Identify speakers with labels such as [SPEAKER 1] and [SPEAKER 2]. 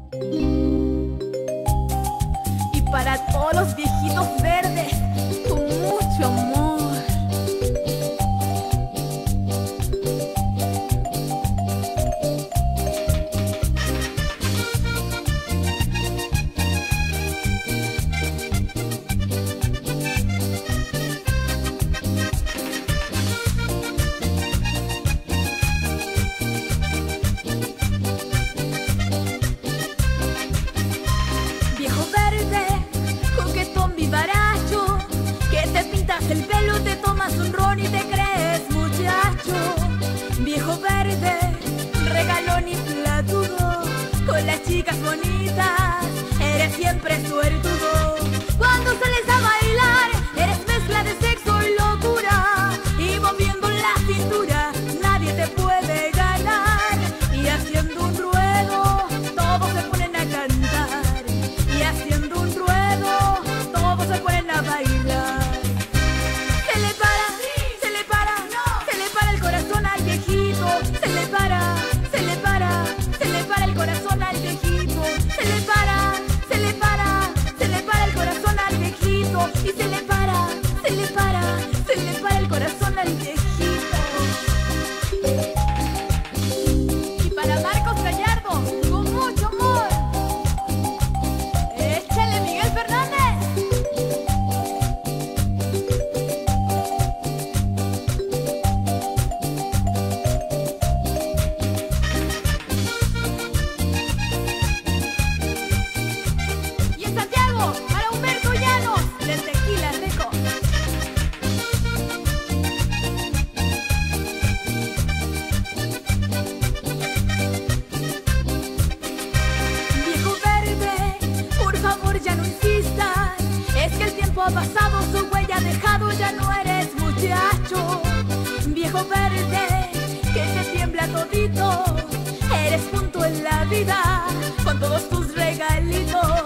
[SPEAKER 1] Y para todos los viejitos verdes, con mucho amor.
[SPEAKER 2] El pelo, te tomas un ron y te crees muchacho. Viejo verde, regalón y platudo, con las chicas bonitas eres siempre suertudo. Cuando sales a bailar eres mezcla de sexo y locura, y moviendo la cintura nadie te puede ganar. Y haciendo un ruedo todos se ponen a cantar, y haciendo un ruedo todos se ponen a bailar. Corazón al viejito, se le para el corazón al viejito, y se le para el corazón al viejito.
[SPEAKER 1] Y para Marcos Gallardo, con mucho amor, échale Miguel Fernández.
[SPEAKER 2] Ha pasado, su huella ha dejado, ya no eres muchacho. Viejo verde, que te tiembla todito, eres punto en la vida con todos tus regalitos.